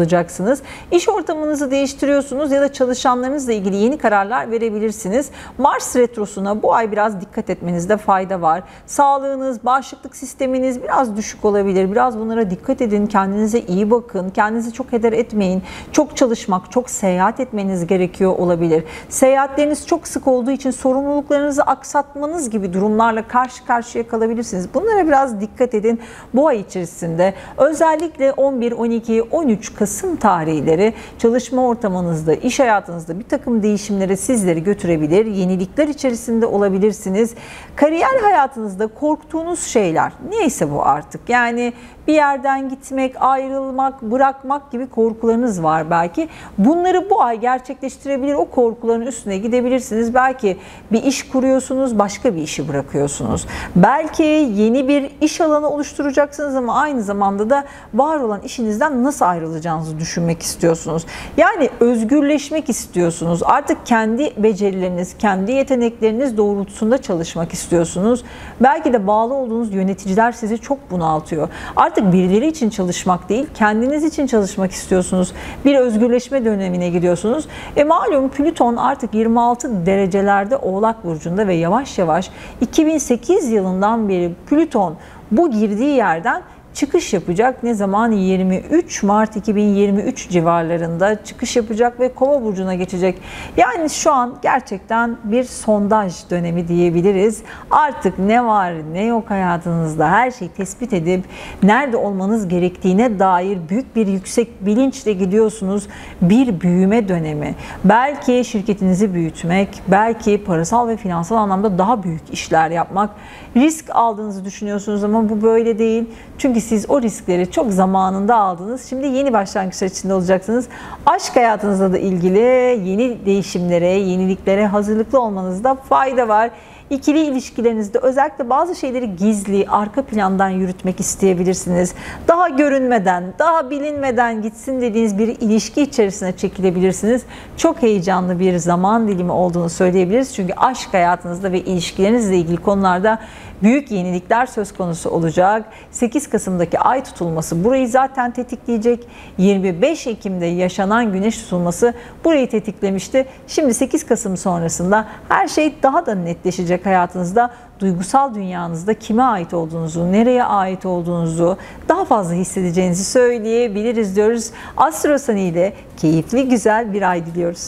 olacaksınız. İş ortamınızı değiştiriyorsunuz ya da çalışanlarınızla ilgili yeni kararlar verebilirsiniz. Mars retrosuna bu ay biraz dikkat etmenizde fayda var. Sağlığınız, bağışıklık sisteminiz biraz düşük olabilir. Biraz bunlara dikkat edin. Kendinize iyi bakın. Kendinizi çok heder etmeyin. Çok çalışmak, çok seyahat etmeniz gerekiyor olabilir. Seyahatleriniz çok sık olduğu için sorumluluklarınızı aksatmanız gibi durumlarla karşı karşıya kalabilirsiniz. Bunlara biraz dikkat edin bu ay içerisinde. Özellikle on bir, on iki, on üç Kasım tarihleri çalışma ortamınızda, iş hayatınızda bir takım değişimlere sizleri götürebilir. Yenilikler içerisinde olabilirsiniz. Kariyer hayatınızda korktuğunuz şeyler neyse bu artık. Yani bir yerden gitmek, ayrılmak, bırakmak gibi korkularınız var belki. Bunları bu ay gerçekleştirebilir. O korkuların üstüne gidebilirsiniz. Belki bir iş kuruyorsunuz, başka bir işi bırakıyorsunuz. Belki yeni bir iş alanı oluşturacaksınız ama aynı zamanda da var olan işinizden nasıl ayrılacağınızı düşünmek istiyorsunuz. Yani özgürleşmek istiyorsunuz. Artık kendi becerileriniz, kendi yetenekleriniz doğrultusunda çalışmak istiyorsunuz. Belki de bağlı olduğunuz yöneticiler sizi çok bunaltıyor. Artık birileri için çalışmak değil, kendiniz için çalışmak istiyorsunuz. Bir özgürleşme dönemine giriyorsunuz. E malum Plüton artık yirmi altı derecelerde Oğlak Burcu'nda ve yavaş yavaş iki bin sekiz yılından beri Plüton bu girdiği yerden çıkış yapacak. Ne zaman? yirmi üç Mart iki bin yirmi üç civarlarında çıkış yapacak ve Kova burcuna geçecek. Yani şu an gerçekten bir sondaj dönemi diyebiliriz. Artık ne var ne yok hayatınızda her şeyi tespit edip nerede olmanız gerektiğine dair büyük bir yüksek bilinçle gidiyorsunuz. Bir büyüme dönemi. Belki şirketinizi büyütmek, belki parasal ve finansal anlamda daha büyük işler yapmak. Risk aldığınızı düşünüyorsunuz ama bu böyle değil. Çünkü siz o riskleri çok zamanında aldınız. Şimdi yeni başlangıçlar içinde olacaksınız. Aşk hayatınızla da ilgili yeni değişimlere, yeniliklere hazırlıklı olmanızda fayda var. İkili ilişkilerinizde özellikle bazı şeyleri gizli, arka plandan yürütmek isteyebilirsiniz. Daha görünmeden, daha bilinmeden gitsin dediğiniz bir ilişki içerisine çekilebilirsiniz. Çok heyecanlı bir zaman dilimi olduğunu söyleyebiliriz. Çünkü aşk hayatınızda ve ilişkilerinizle ilgili konularda büyük yenilikler söz konusu olacak. sekiz Kasım'daki ay tutulması burayı zaten tetikleyecek. yirmi beş Ekim'de yaşanan güneş tutulması burayı tetiklemişti. Şimdi sekiz Kasım sonrasında her şey daha da netleşecek hayatınızda. Duygusal dünyanızda kime ait olduğunuzu, nereye ait olduğunuzu daha fazla hissedeceğinizi söyleyebiliriz diyoruz. Astrosani ile keyifli, güzel bir ay diliyoruz.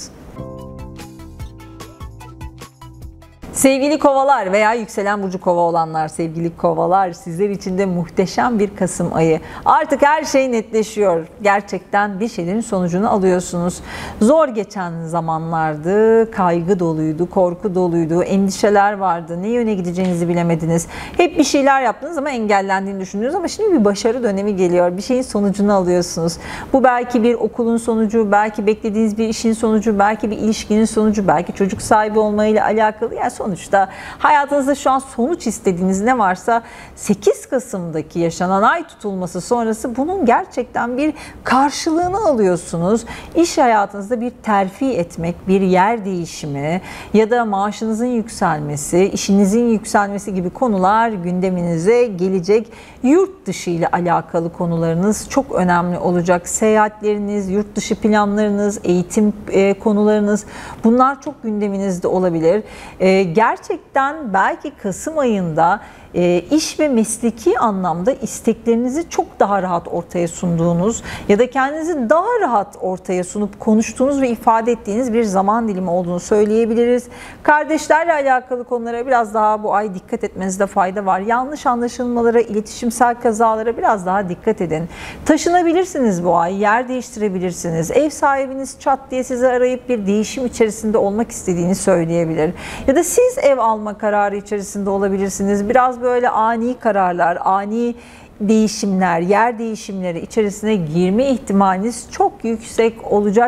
Sevgili kovalar veya yükselen burcu kova olanlar, sevgili kovalar, sizler için de muhteşem bir Kasım ayı. Artık her şey netleşiyor. Gerçekten bir şeylerin sonucunu alıyorsunuz. Zor geçen zamanlardı, kaygı doluydu, korku doluydu, endişeler vardı. Ne yöne gideceğinizi bilemediniz. Hep bir şeyler yaptınız ama engellendiğini düşündünüz ama şimdi bir başarı dönemi geliyor. Bir şeyin sonucunu alıyorsunuz. Bu belki bir okulun sonucu, belki beklediğiniz bir işin sonucu, belki bir ilişkinin sonucu, belki çocuk sahibi olmayla alakalı. Yani sonuçta hayatınızda şu an sonuç istediğiniz ne varsa sekiz Kasım'daki yaşanan ay tutulması sonrası bunun gerçekten bir karşılığını alıyorsunuz. İş hayatınızda bir terfi etmek, bir yer değişimi ya da maaşınızın yükselmesi, işinizin yükselmesi gibi konular gündeminize gelecek. Yurt dışı ile alakalı konularınız çok önemli olacak. Seyahatleriniz, yurt dışı planlarınız, eğitim konularınız bunlar çok gündeminizde olabilir. Gerçekten belki Kasım ayında e, iş ve mesleki anlamda isteklerinizi çok daha rahat ortaya sunduğunuz ya da kendinizi daha rahat ortaya sunup konuştuğunuz ve ifade ettiğiniz bir zaman dilimi olduğunu söyleyebiliriz. Kardeşlerle alakalı konulara biraz daha bu ay dikkat etmenizde fayda var. Yanlış anlaşılmalara, iletişimsel kazalara biraz daha dikkat edin. Taşınabilirsiniz bu ay, yer değiştirebilirsiniz. Ev sahibiniz çat diye sizi arayıp bir değişim içerisinde olmak istediğini söyleyebilir. Ya da siz ev alma kararı içerisinde olabilirsiniz. Biraz böyle ani kararlar, ani değişimler, yer değişimleri içerisine girme ihtimaliniz çok yüksek olacak.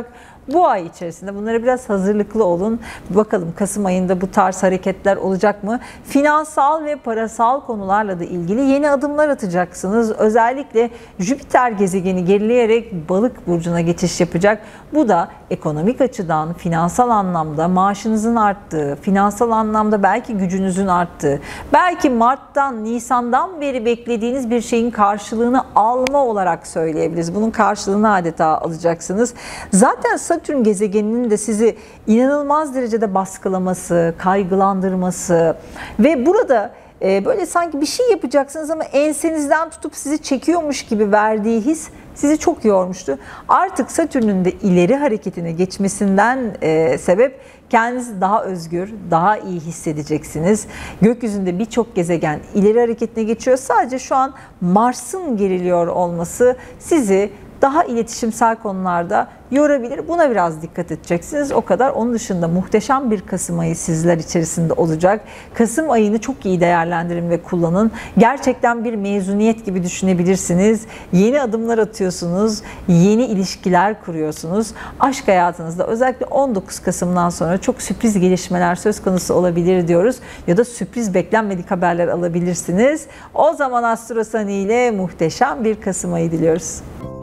Bu ay içerisinde bunlara biraz hazırlıklı olun. Bakalım Kasım ayında bu tarz hareketler olacak mı? Finansal ve parasal konularla da ilgili yeni adımlar atacaksınız. Özellikle Jüpiter gezegeni gerileyerek Balık burcuna geçiş yapacak. Bu da ekonomik açıdan, finansal anlamda maaşınızın arttığı, finansal anlamda belki gücünüzün arttığı, belki Mart'tan, Nisan'dan beri beklediğiniz bir şeyin karşılığını alma olarak söyleyebiliriz. Bunun karşılığını adeta alacaksınız. Zaten Satürn gezegeninin de sizi inanılmaz derecede baskılaması, kaygılandırması ve burada e, böyle sanki bir şey yapacaksınız ama ensenizden tutup sizi çekiyormuş gibi verdiği his sizi çok yormuştu. Artık Satürn'ün de ileri hareketine geçmesinden e, sebep kendinizi daha özgür, daha iyi hissedeceksiniz. Gökyüzünde birçok gezegen ileri hareketine geçiyor. Sadece şu an Mars'ın geriliyor olması sizi daha iletişimsel konularda yorabilir. Buna biraz dikkat edeceksiniz. O kadar. Onun dışında muhteşem bir Kasım ayı sizler içerisinde olacak. Kasım ayını çok iyi değerlendirin ve kullanın. Gerçekten bir mezuniyet gibi düşünebilirsiniz. Yeni adımlar atıyorsunuz. Yeni ilişkiler kuruyorsunuz. Aşk hayatınızda özellikle on dokuz Kasım'dan sonra çok sürpriz gelişmeler söz konusu olabilir diyoruz. Ya da sürpriz beklenmedik haberler alabilirsiniz. O zaman Astrosani ile muhteşem bir Kasım ayı diliyoruz.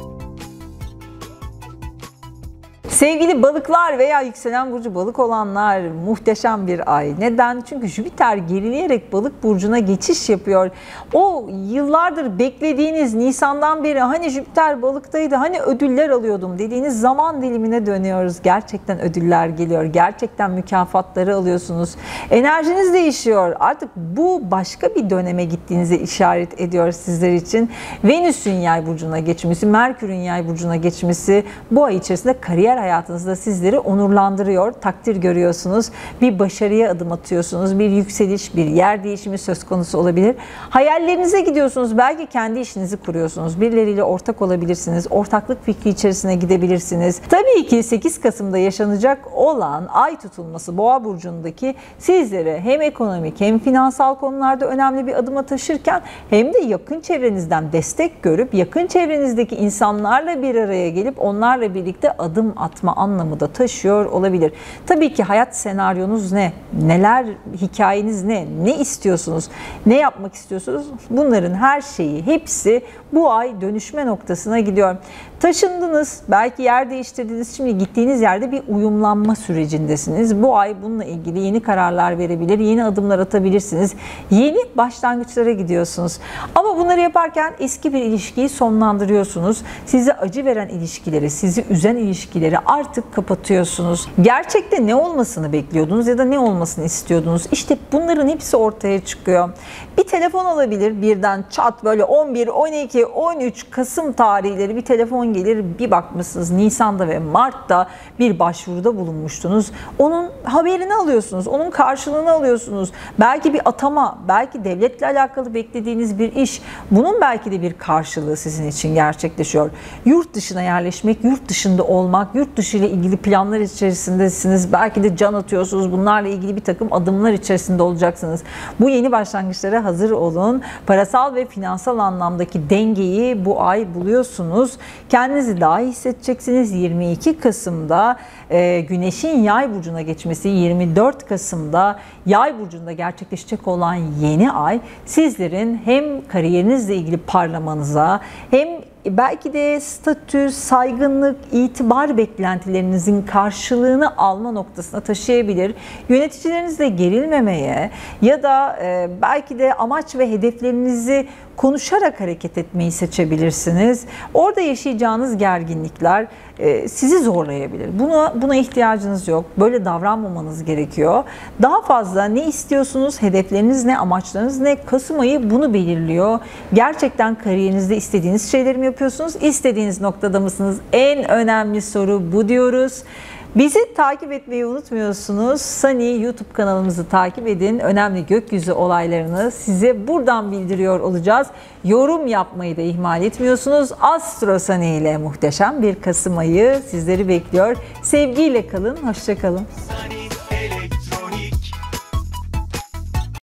Sevgili balıklar veya yükselen burcu balık olanlar, muhteşem bir ay. Neden? Çünkü Jüpiter gerileyerek Balık burcuna geçiş yapıyor. O yıllardır beklediğiniz Nisan'dan beri hani Jüpiter balıktaydı, hani ödüller alıyordum dediğiniz zaman dilimine dönüyoruz. Gerçekten ödüller geliyor. Gerçekten mükafatları alıyorsunuz. Enerjiniz değişiyor. Artık bu başka bir döneme gittiğinize işaret ediyor sizler için. Venüs'ün Yay burcuna geçmesi, Merkür'ün Yay burcuna geçmesi bu ay içerisinde kariyer hayatınızda sizleri onurlandırıyor, takdir görüyorsunuz. Bir başarıya adım atıyorsunuz, bir yükseliş, bir yer değişimi söz konusu olabilir. Hayallerinize gidiyorsunuz, belki kendi işinizi kuruyorsunuz. Birileriyle ortak olabilirsiniz, ortaklık fikri içerisine gidebilirsiniz. Tabii ki sekiz Kasım'da yaşanacak olan ay tutulması Boğa burcundaki sizlere hem ekonomik hem finansal konularda önemli bir adıma taşırken hem de yakın çevrenizden destek görüp yakın çevrenizdeki insanlarla bir araya gelip onlarla birlikte adım atma anlamı da taşıyor olabilir. Tabii ki hayat senaryonuz ne? Neler, hikayeniz ne? Ne istiyorsunuz? Ne yapmak istiyorsunuz? Bunların her şeyi, hepsi bu ay dönüşme noktasına gidiyor. Taşındınız, belki yer değiştirdiniz. Şimdi gittiğiniz yerde bir uyumlanma sürecindesiniz. Bu ay bununla ilgili yeni kararlar verebilir, yeni adımlar atabilirsiniz. Yeni başlangıçlara gidiyorsunuz. Ama bunları yaparken eski bir ilişkiyi sonlandırıyorsunuz. Size acı veren ilişkileri, sizi üzen ilişkileri artık kapatıyorsunuz. Gerçekte ne olmasını bekliyordunuz ya da ne olmasını istiyordunuz? İşte bunların hepsi ortaya çıkıyor. Bir telefon olabilir, birden çat böyle on bir, on iki, on üç Kasım tarihleri bir telefon gelir, bir bakmışsınız Nisan'da ve Mart'ta bir başvuruda bulunmuştunuz. Onun haberini alıyorsunuz, onun karşılığını alıyorsunuz. Belki bir atama, belki devletle alakalı beklediğiniz bir iş. Bunun belki de bir karşılığı sizin için gerçekleşiyor. Yurt dışına yerleşmek, yurt dışında olmak, yurt dışı ile ilgili planlar içerisindesiniz. Belki de can atıyorsunuz. Bunlarla ilgili bir takım adımlar içerisinde olacaksınız. Bu yeni başlangıçlara hazır olun. Parasal ve finansal anlamdaki dengeyi bu ay buluyorsunuz. Kendinizi daha iyi hissedeceksiniz. yirmi iki Kasım'da e, Güneş'in Yay burcuna geçmesi, yirmi dört Kasım'da Yay burcunda gerçekleşecek olan yeni ay sizlerin hem kariyerinizle ilgili parlamanıza hem belki de statü, saygınlık, itibar beklentilerinizin karşılığını alma noktasına taşıyabilir. Yöneticilerinizle gerilmemeye ya da e, belki de amaç ve hedeflerinizi konuşarak hareket etmeyi seçebilirsiniz. Orada yaşayacağınız gerginlikler e, sizi zorlayabilir. Buna, buna ihtiyacınız yok. Böyle davranmamanız gerekiyor. Daha fazla ne istiyorsunuz, hedefleriniz ne, amaçlarınız ne? Kasım ayı bunu belirliyor. Gerçekten kariyerinizde istediğiniz şeyleri mi yapıyorsunuz? İstediğiniz noktada mısınız? En önemli soru bu diyoruz. Bizi takip etmeyi unutmuyorsunuz. Sunny YouTube kanalımızı takip edin. Önemli gökyüzü olaylarını size buradan bildiriyor olacağız. Yorum yapmayı da ihmal etmiyorsunuz. Astro Sunny ile muhteşem bir Kasım ayı sizleri bekliyor. Sevgiyle kalın, hoşça kalın.